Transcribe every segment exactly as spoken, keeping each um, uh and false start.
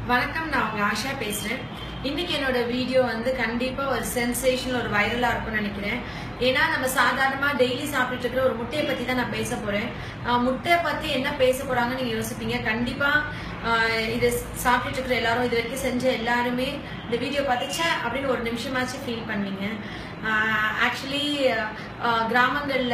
வணக்கம், நான் உங்க ஆஷா பேசுறேன். இன்னைக்கு என்னோட வீடியோ வந்து கண்டிப்பா ஒரு சென்சேஷனல் ஒரு வைரலா இருக்கும்னு நினைக்கிறேன். ஏன்னா நம்ம சாதாரணமா டெய்லி சாப்பிட்டு இருக்கிற ஒரு முட்டையை பத்தி தான் நான் பேச போறேன். முட்டையை பத்தி என்ன பேச போறாங்கன்னு நீங்க யோசிப்பீங்க. கண்டிப்பா இது சாப்பிட்டு இருக்கிற எல்லாரும், இது வரைக்கும் செஞ்ச எல்லாருமே இந்த வீடியோ பார்த்துச்சா அப்படின்னு ஒரு நிமிஷமாச்சும் ஃபீல் பண்ணுவீங்க. ஆக்சுவலி கிராமங்கள்ல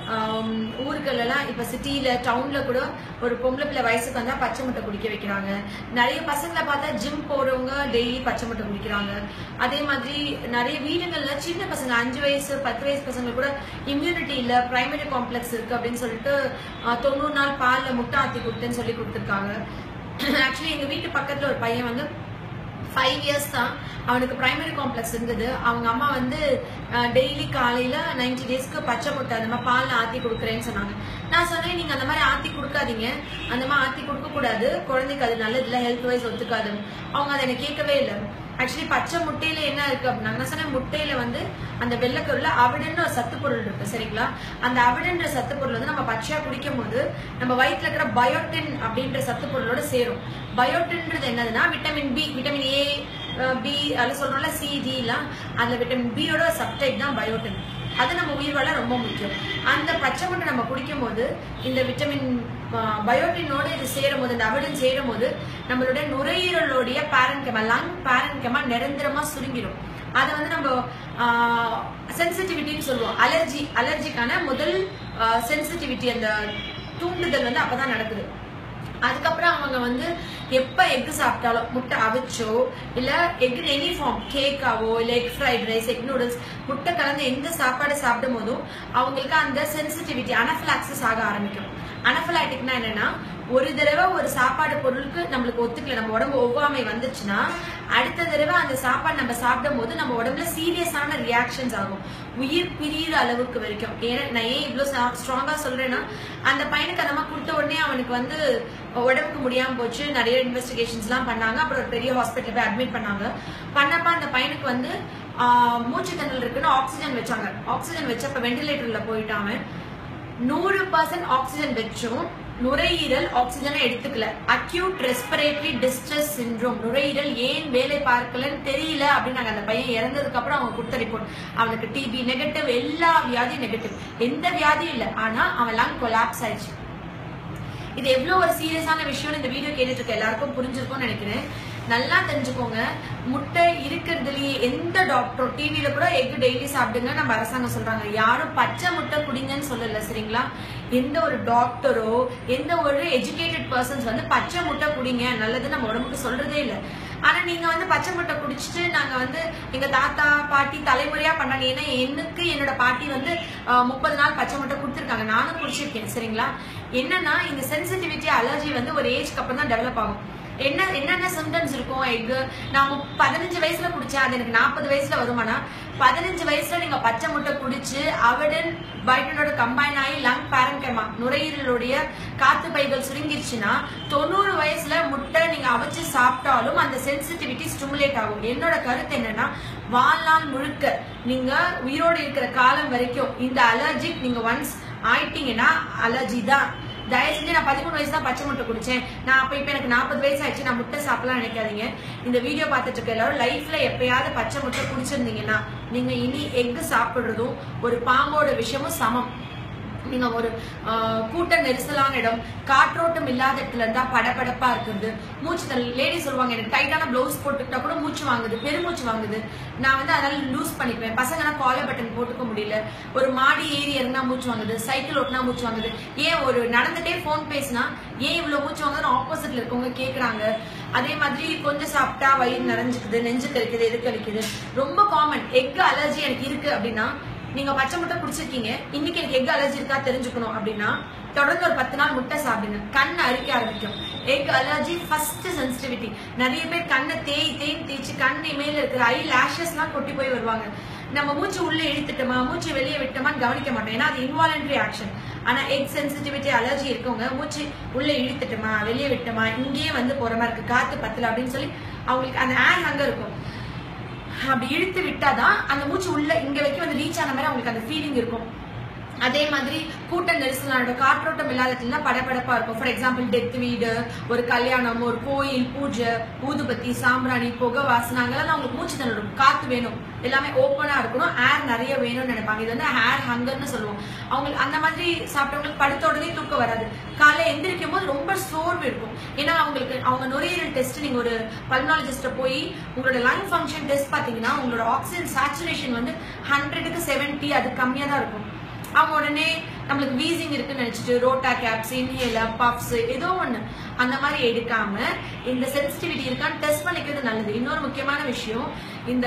ஊர்களெல்லாம் இப்ப சிட்டியில டவுன்ல கூட ஒரு பொம்பளை பிள்ளை வயசுக்கு வந்தா பச்சை முட்டை குடிக்க வைக்கிறாங்க. நிறைய பசங்களை பார்த்தா ஜிம் போறவங்க டெய்லி பச்சை முட்டை குடிக்கிறாங்க. அதே மாதிரி நிறைய வீடுகள்ல சின்ன பசங்க அஞ்சு வயசு பத்து வயசு பசங்க கூட இம்யூனிட்டி இல்ல, பிரைமரி காம்ப்ளெக்ஸ் இருக்கு அப்படின்னு சொல்லிட்டு தொண்ணூறு நாள் பால்ல முட்டை ஆத்தி கொடுத்துன்னு சொல்லி கொடுத்துருக்காங்க. ஆக்சுவலி எங்க வீட்டு பக்கத்துல ஒரு பையன் வந்து ஃபைவ் இயர்ஸ் தான், அவனுக்கு பிரைமரி காம்ப்ளெக்ஸ் இருந்தது. அவங்க அம்மா வந்து டெய்லி காலையில நைன்டி டேஸ்க்கு பச்சை முட்டை அந்த மாதிரி பால் ஆத்தி கொடுக்குறேன்னு சொன்னாங்க. நான் சொன்னேன், நீங்க அந்த மாதிரி ஆத்தி கொடுக்காதீங்க, அந்த மாதிரி ஆத்தி கொடுக்க கூடாது, குழந்தைக்கு அது நல்லது இல்லை, ஹெல்த் வைஸ் ஒத்துக்காது. அவங்க அதை எனக்கு கேட்கவே இல்லை. ஆக்சுவலி பச்சை முட்டையில என்ன இருக்கு அப்படின்னா, நான் சொன்னேன் முட்டையில வந்து அந்த வெள்ளைக்கருல அவிடன்னு ஒரு சத்து பொருள் இருக்கு, சரிங்களா? அந்த அவிடன்ற சத்து பொருள் வந்து நம்ம பச்சையா குடிக்கும் போது நம்ம வயிற்றுல இருக்கிற பயோட்டின் அப்படின்ற சத்து பொருளோட சேரும். பயோட்டின்றது என்னதுன்னா vitamin B, vitamin A, B அதில் சொல்றோம்ல, சி, டி எல்லாம் அந்த விட்டமின் பியோட சப்டைப் தான் பயோட்டின். அது நம்ம உயிர் வாழ ரொம்ப முக்கியம். அந்த பச்சை முட்டை நம்ம குடிக்கும் போது இந்த விட்டமின் பயோட்டினோட இது சேரும் போது, இந்த அவிடன் சேரும் போது நம்மளுடைய நுரையீரலுடைய பேரன்கெமா, லங் பேரன்கெமா நிரந்தரமா சுருங்கிடும். அதை வந்து நம்ம சென்சிட்டிவிட்டின்னு சொல்லுவோம். அலர்ஜி அலர்ஜிக்கான முதல் சென்சிட்டிவிட்டி, அந்த தூண்டுதல் வந்து அப்பதான் நடக்குது. அதுக்கப்புறம் அவங்க வந்து எப்ப எக் சாப்பிட்டாலும், முட்டை அவிச்சோ இல்ல எக் எனி ஃபார்ம், கேக்காவோ இல்ல egg fried rice, egg noodles, முட்டை கலந்து எந்த சாப்பாடு சாப்பிடும் போதும் அவங்களுக்கு அந்த சென்சிட்டிவிட்டி, அனஃபிலாக்சிஸ் ஆக ஆரம்பிக்கும். அனஃபிலாக்டிக்னா என்னன்னா, ஒரு தடவை ஒரு சாப்பாடு பொருளுக்கு நம்மளுக்கு ஒத்துக்கல, நம்ம உடம்பு ஒவ்வாமை வந்துச்சுன்னா அடுத்த தடவை அந்த சாப்பாடு நம்ம சாப்பிடும் போது நம்ம உடம்புல சீரியஸான ரியாக்ஷன்ஸ் ஆகும், உயிர் பிரியிற அளவுக்கு வரைக்கும். ஏன்னா நான் ஏன் இவ்வளவு ஸ்ட்ராங்கா சொல்றேன்னா, அந்த பையனுக்கு அந்த மாதிரி கொடுத்த உடனே அவனுக்கு வந்து உடம்புக்கு முடியாம போச்சு. நிறைய இன்வெஸ்டிகேஷன்ஸ் எல்லாம் பண்ணாங்க. அப்புறம் ஒரு பெரிய ஹாஸ்பிட்டல் போய் அட்மிட் பண்ணாங்க. பண்ணப்ப அந்த பையனுக்கு வந்து ஆஹ் மூச்சு திணறல் இருக்குன்னு ஆக்சிஜன் வச்சாங்க. ஆக்சிஜன் வச்சப்ப வெண்டிலேட்டர்ல போயிட்டாங்க. நூறு பர்சன்ட் ஆக்சிஜன் வச்சும் நுரையீரல் ஆக்சிஜனை எடுத்துக்கல. அக்யூட் ரெஸ்பிரேட்டரி டிஸ்ட்ரெஸ் சிண்ட்ரோம், நுரையீரல் ஏன் வேலை பார்க்கலன்னு தெரியல அப்படின்னு அந்த பையன் இறந்ததுக்கு அப்புறம் அவங்க கொடுத்த ரிப்போர்ட். அவனுக்கு டிபி நெகட்டிவ், எல்லா வியாதியும் நெகட்டிவ், எந்த வியாதியும் இல்லை. ஆனா அவன் லங் கொலாப்ஸ் ஆயிடுச்சு. இது எவ்வளவு ஒரு சீரியஸான விஷயம் இந்த வீடியோ கேட்டுட்டு இருக்க எல்லாருக்கும் புரிஞ்சிருக்கும்னு நினைக்கிறேன். நல்லா தெரிஞ்சுக்கோங்க, முட்டை இருக்கிறதுலயே எந்த டாக்டரும் டிவியில கூட எக் டெய்லி சாப்பிடுங்க நம்ம அரசாங்கம் சொல்றாங்க. யாரும் பச்சை முட்டை குடிங்கன்னு சொல்லல, சரிங்களா? எந்த ஒரு டாக்டரோ எந்த ஒரு எஜுகேட்டட் பர்சன்ஸ் வந்து பச்சை முட்டை குடிங்க நல்லது நம்ம உடம்புக்கு சொல்றதே இல்லை. ஆனா நீங்க வந்து பச்சை முட்டை குடிச்சிட்டு, நாங்க வந்து எங்க தாத்தா பாட்டி தலைமுறையா பண்ணாங்க. ஏன்னா எனக்கு என்னோட பாட்டி வந்து முப்பது நாள் பச்சை முட்டை குடுத்திருக்காங்க, நானும் குடிச்சிருக்கேன், சரிங்களா? என்னன்னா இந்த சென்சிட்டிவிட்டி, அலர்ஜி வந்து ஒரு ஏஜ்க்கு அப்புறம் தான் டெவலப் ஆகும். என்ன என்னென்ன சிம்டம்ஸ் இருக்கும்? எக் நான் பதினஞ்சு வயசுல குடிச்சேன், அது எனக்கு நாற்பது வயசுல வருமானா? பதினஞ்சு வயசுல நீங்க பச்சை முட்டை குடிச்சு அவிடன் பயோட்டினோட கம்பைன் ஆகி லங் பேரன்கெமா, நுரையீரலுடைய காத்து பைகள் சுருங்கிருச்சுன்னா தொண்ணூறு வயசுல முட்டை நீங்க அவிச்சு சாப்பிட்டாலும் அந்த சென்சிட்டிவிட்டி ஸ்டிமுலேட் ஆகும். என்னோட கருத்து என்னன்னா, வாழ்நாள் முழுக்க நீங்க உயிரோடு இருக்கிற காலம் வரைக்கும் இந்த அலர்ஜிக் நீங்க ஒன்ஸ் ஆயிட்டீங்கன்னா அலர்ஜி தான். தயவு செஞ்சு நான் பதிமூணு வயசு தான் பச்சை முட்டை குடிச்சேன், நான் அப்ப இப்ப எனக்கு நாற்பது வயசு ஆயிடுச்சு, நான் முட்டை சாப்பிடலாம் நினைக்காதீங்க. இந்த வீடியோ பார்த்துட்டு இருக்க எல்லாரும் லைஃப்ல எப்பயாவது பச்சை முட்டை குடிச்சிருந்தீங்கன்னா நீங்க இனி எக் சாப்பிடுறதும் ஒரு பாம்போட விஷயமும் சமம். நீங்க ஒரு கூட்ட நெரிசலான இடம், காற்றோட்டம் இல்லாத இடத்துல இருந்தா படபடப்பா இருக்குது, மூச்சு லேடி சொல்லுவாங்க எனக்கு டைட்டான பிளவுஸ் போட்டுக்கிட்டா கூட மூச்சு வாங்குது, பெருமூச்சு வாங்குது. நான் வந்து அதனால லூஸ் பண்ணிக்குவேன். பசங்கன்னா காலர் பட்டன் போட்டுக்க முடியல, ஒரு மாடி ஏறி இறங்கினா மூச்சு வாங்குது, சைக்கிள் ஓட்டினா மூச்சு வாங்குது, ஏன் ஒரு நடந்துட்டே போன் பேசினா ஏன் இவ்வளவு மூச்சு வாங்குதுன்னு ஆப்போசிட்ல இருக்கவங்க கேக்குறாங்க. அதே மாதிரி கொஞ்சம் சாப்பிட்டா வயிறு நிறைஞ்சுக்குது, நெஞ்சு கழிக்குது, எது கழிக்குது, ரொம்ப காமன். எக் அலர்ஜி எனக்கு இருக்கு அப்படின்னா, நீங்க பச்சை முட்டை குடிச்சிருக்கீங்க, இன்னைக்கு எனக்கு எக் அலர்ஜி இருக்கா தெரிஞ்சுக்கணும் அப்படின்னா தொடர்ந்து ஒரு பத்து நாள் முட்டை சாப்பிடுங்க, கண் அரிக்க ஆரம்பிக்கும். Egg allergy first sensitivity. நிறைய பேர் கண்ணை தேய் தேய் தேய்ச்சி கண் மேல இருக்கிற ஐ லேஷஸ் எல்லாம் கொட்டி போய் வருவாங்க. நம்ம மூச்சு உள்ள இழுத்துட்டோமா மூச்சு வெளியே விட்டோமான்னு கவனிக்க மாட்டோம், ஏன்னா அது இன்வாலண்டரி ஆக்ஷன். ஆனா எக் சென்சிட்டிவிட்டி அலர்ஜி இருக்கவங்க மூச்சு உள்ள இழுத்துட்டோமா வெளியே விட்டோமா, இங்கேயே வந்து போற மாதிரி இருக்கு, காத்து பத்தல அப்படின்னு சொல்லி அவங்களுக்கு அந்த ஏர் அங்க இருக்கும். அப்படி இழுத்து விட்டாதான் அந்த மூச்சு உள்ள இங்க வரைக்கும் வந்து ரீச் ஆன மாதிரி அவங்களுக்கு அந்த ஃபீலிங் இருக்கும். அதே மாதிரி கூட்ட நெரிசலான காற்றோட்டம் இல்லாத இடத்துல படபடப்பா இருக்கும். ஃபார் எக்ஸாம்பிள் டெத் வீடு, ஒரு கல்யாணம், ஒரு கோயில், பூஜை, ஊதுபத்தி, சாம்பிராணி, புகை வாசனை, அங்கெல்லாம் அவங்களுக்கு மூச்சு திணறும். காத்து வேணும், எல்லாமே ஓப்பனா இருக்கணும், ஏர் நிறைய வேணும்னு நினைப்பாங்க. இது வந்து ஏர் ஹங்கர்னு சொல்லுவோம். அவங்களுக்கு அந்த மாதிரி சாப்பிட்டவங்களுக்கு படுத்த உடனே தூக்கம் வராது. காலை எந்திரிக்கும் போது ரொம்ப சோர்வு இருக்கும். ஏன்னா அவங்களுக்கு அவங்க நுரையீரல் டெஸ்ட், நீங்க ஒரு பல்மனாலஜிஸ்ட போய் உங்களோட லங் ஃபங்க்ஷன் டெஸ்ட் பாத்தீங்கன்னா உங்களோட ஆக்சிஜன் சேச்சுரேஷன் வந்து ஹண்ட்ரடுக்கு செவன்டி அது கம்மியா தான் இருக்கும். அவங்க உடனே நம்மளுக்கு வீசிங் இருக்குன்னு நினைச்சிட்டு ரோட்டா கேப்ஸ், இன்ஹேலர், பஃப்ஸ் ஏதோ ஒண்ணு அந்த மாதிரி எடுக்காம இந்த சென்சிட்டிவிட்டி இருக்கான்னு டெஸ்ட் பண்ணிக்கிறது நல்லது. இன்னொரு முக்கியமான விஷயம், இந்த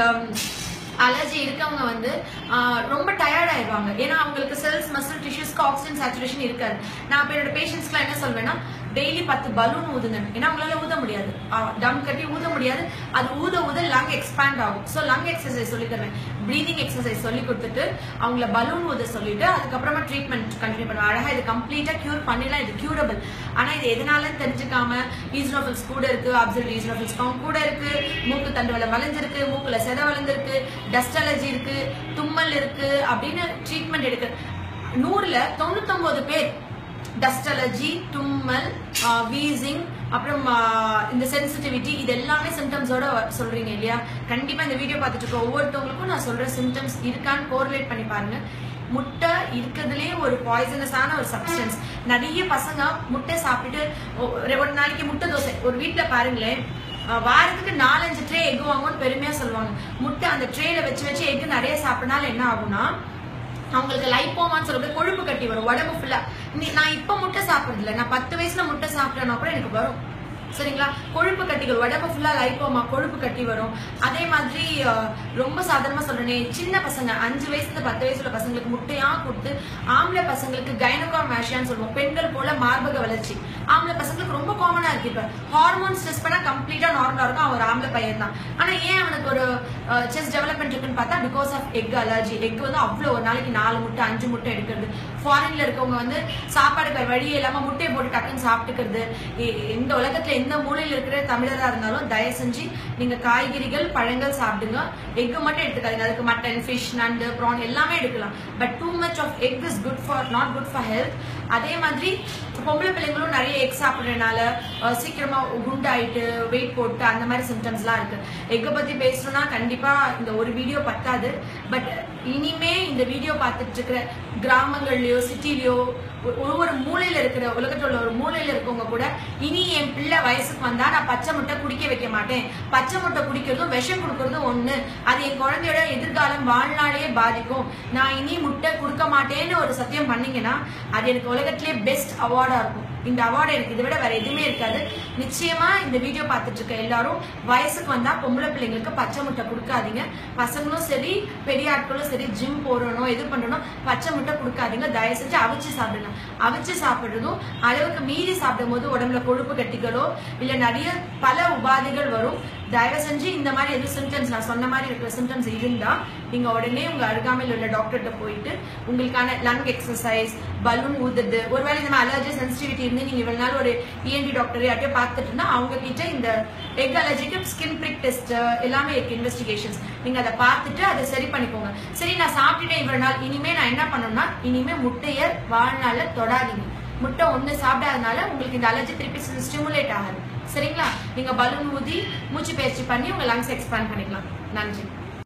அலர்ஜி இருக்கவங்க வந்து ரொம்ப டயர்ட் ஆயிடுவாங்க. ஏன்னா அவங்களுக்கு செல்ஸ், மசில் டிஷ்யூஸ்க்கு ஆக்சிஜன் சேச்சுரேஷன் இருக்காது. நான் இப்போ என்னோட பேஷண்ட்ஸ்க்குலாம் என்ன சொல்வேன்னா, டெய்லி பத்து பலூன் ஊதுங்க. ஏன்னா அவங்களால ஊத முடியாது, டம் கட்டி ஊத முடியாது. அது ஊத ஊத லங் எக்ஸ்பேண்ட் ஆகும். ஸோ லங் எக்ஸசைஸ் சொல்லி தருவேன், ப்ரீதிங் எக்ஸசைஸ் சொல்லி கொடுத்துட்டு அவங்கள பலூன் ஊத சொல்லிட்டு அதுக்கப்புறமா ட்ரீட்மெண்ட் கண்டினியூ பண்ணுவேன். அழகா இது கம்ப்ளீட்டா கியூர் பண்ணிடலாம். இது கியூரபிள். ஆனா இது எதனால தெரிஞ்சுக்காம ஈஸ்னோஃபில்ஸ் கூட இருக்கு, அப்சர்வ் ஈஸ்னோஃபில்ஸ் கவுண்ட் கூட இருக்கு, மூக்கு தண்டு வலை வளைஞ்சிருக்கு, மூக்குல செத வளைஞ்சிருக்கு, டஸ்ட் அலர்ஜி இருக்கு, தும்மல் இருக்கு அப்படின்னு ட்ரீட்மெண்ட் எடுக்க நூறுல தொண்ணூத்தி ஒன்பது பேர் டஸ்ட் அலர்ஜி, தும்மல், வீசிங், அப்புறம் இந்த சென்சிட்டிவிட்டி இது எல்லாமே சிம்டம்ஸோட சொல்றீங்க இல்லையா? கண்டிப்பா இந்த வீடியோ பார்த்துட்டு இருக்க ஒவ்வொருத்தவங்களுக்கும் நான் சொல்ற சிம்டம்ஸ் இருக்கான்னு கோரிலேட் பண்ணி பாருங்க. முட்டை இருக்கிறதுலயே ஒரு பாய்சனஸான ஒரு சப்ஸ்டன்ஸ். நிறைய பசங்க முட்டை சாப்பிட்டு ஒரு நாளைக்கு முட்டை தோசை, ஒரு வீட்டுல பாருங்களேன், வாரத்துக்கு நாலஞ்சு ட்ரே எக் வாங்கும்னு பெருமையா சொல்லுவாங்க. முட்டை அந்த ட்ரேல வச்சு வச்சு எக் நிறைய சாப்பிட்டனால என்ன ஆகும்னா அவங்களுக்கு லைப்போமான்னு சொல்லக்கூடிய கொழுப்பு கட்டி வரும் உடம்பு ஃபுல்லா. நான் இப்ப முட்டை சாப்பிடுறது இல்லை, நான் பத்து வயசுல முட்டை சாப்பிட்டேன்னா கூட எனக்கு வரும். சரிங்களா? கொழுப்பு கட்டிகள் உடம்பு ஃபுல்லா லைப்போமா, கொழுப்பு கட்டி வரும். அதே மாதிரி ரொம்ப சாதாரணமா சொல்றேனே, சின்ன பசங்க அஞ்சு வயசுல பத்து வயசுல பசங்களுக்கு முட்டையா கொடுத்து, ஆம்பளை பசங்களுக்கு கைனோகாமேஷியான்னு சொல்லுவோம், பெண்கள் போல மார்பக வளர்ச்சி ஆம்பளை பசங்களுக்கு ரொம்ப காமனா இருக்கு. இப்ப ஹார்மோன்ஸ் டெஸ்ட் பண்ணா கம்ப்ளீட்டா நார்மலா இருக்கும், அவன் ஒரு ஆம்பளை பையன் தான். ஆனா ஏன் அவனுக்கு ஒரு செஸ்ட் டெவலப்மெண்ட் இருக்குன்னு பார்த்தா because of egg allergy. Egg வந்து அவ்வளவு ஒரு நாளைக்கு நாலு முட்டை அஞ்சு முட்டை எடுக்கிறது. ஃபாரின்ல இருக்கவங்க வந்து சாப்பாடு வழியே இல்லாம முட்டையை போட்டு டக்குன்னு சாப்பிட்டுக்கிறது. இந்த உலகத்துல எந்த மூலையில் இருக்கிற தமிழரா இருந்தாலும் தயவு செஞ்சு நீங்க காய்கறிகள், பழங்கள் சாப்பிடுங்க. எக் மட்டும் எடுத்துக்காதீங்க. அதுக்கு மட்டன், ஃபிஷ், நண்டு, ப்ரான் எல்லாமே எடுக்கலாம். But too much of egg is good for not good for health. அதே மாதிரி பொம்பளை பிள்ளைங்களும் நிறைய எக் சாப்பிடுறதுனால சீக்கிரமா குண்டாயிட்டு வெயிட் போட்டு அந்த மாதிரி சிம்டம்ஸ் எல்லாம் இருக்கு. எக்கை பத்தி பேசணும்னா கண்டிப்பா இந்த ஒரு வீடியோ பத்தாது. பட் இனிமே இந்த வீடியோ பார்த்துட்டு இருக்கிற கிராமங்கள்லயோ சிட்டிலயோ ஒவ்வொரு மூலையில இருக்கிற உலகத்தோட ஒரு மூலையில இருக்கவங்க கூட இனி என் பிள்ளை வயசுக்கு வந்தா நான் பச்சை முட்டை குடிக்க வைக்க மாட்டேன். பச்சை முட்டை குடிக்கிறதும் விஷம் கொடுக்கறதும் ஒண்ணு, அது என் குழந்தையோட எதிர்காலம் வாழ்நாளையே பாதிக்கும், நான் இனி முட்டை கொடுக்க மாட்டேன்னு ஒரு சத்தியம் பண்ணீங்கன்னா அது எனக்கு உலகத்திலே பெஸ்ட் அவார்டா இருக்கும். இந்த அவார்டு எனக்கு இதை விட வேற எதுவுமே இருக்காது. நிச்சயமா இந்த வீடியோ பார்த்துட்டு இருக்க எல்லாரும் வயசுக்கு வந்தா பொம்பளை பிள்ளைங்களுக்கு பச்சை முட்டை கொடுக்காதீங்க. பசங்களும் சரி, பெரிய ஆட்களும் சரி, ஜிம் போறணும் எது பண்ணணும், பச்சை முட்டை கொடுக்காதீங்க. தயவு செஞ்சு அவிச்சு சாப்பிடுங்க. அவிச்சு சாப்பிடுறதும் அளவுக்கு மீறி சாப்பிடும் போது உடம்புல கொழுப்பு கட்டிகளோ இல்ல நிறைய பல உபாதைகள் வரும். தயவு செஞ்சு இந்த மாதிரி எது சிம்டம்ஸ் நான் சொன்ன மாதிரி இருக்கிற சிம்டம்ஸ் இருந்தா நீங்க உடனே உங்க அருகாமையில் உள்ள டாக்டர்கிட்ட போயிட்டு உங்களுக்கான லங் எக்ஸசைஸ், பலூன் ஊதுறது, ஒருவேளை இந்த மாதிரி அலர்ஜி சென்சிட்டிவிட்டி இருந்து நீங்க இவ்வளவு நாள் ஒரு இஎன்டி டாக்டர் யார்ட்டையோ பார்த்துட்டு இருந்தா அவங்க கிட்ட இந்த எக் அலர்ஜிக்கு ஸ்கின் பிரிக் டெஸ்ட் எல்லாமே இருக்கு, இன்வெஸ்டிகேஷன்ஸ். நீங்க அதை பார்த்துட்டு அதை சரி பண்ணிக்கோங்க. சரி, நான் சாப்பிட்டுட்டேன் இவ்வளவு நாள், இனிமே நான் என்ன பண்ணணும்னா இனிமே முட்டைய வாழ்நாள்ல தொடாதீங்க. முட்டை ஒண்ணு சாப்பிடாதனால உங்களுக்கு இந்த அலர்ஜி திருப்பி ஸ்டிமுலேட் ஆகாது. சரிங்களா? நீங்க பலூன் ஊதி மூச்சு பயிற்சி பண்ணி உங்க லங்ஸ் எக்ஸ்பேண்ட் பண்ணிக்கலாம். நன்றி.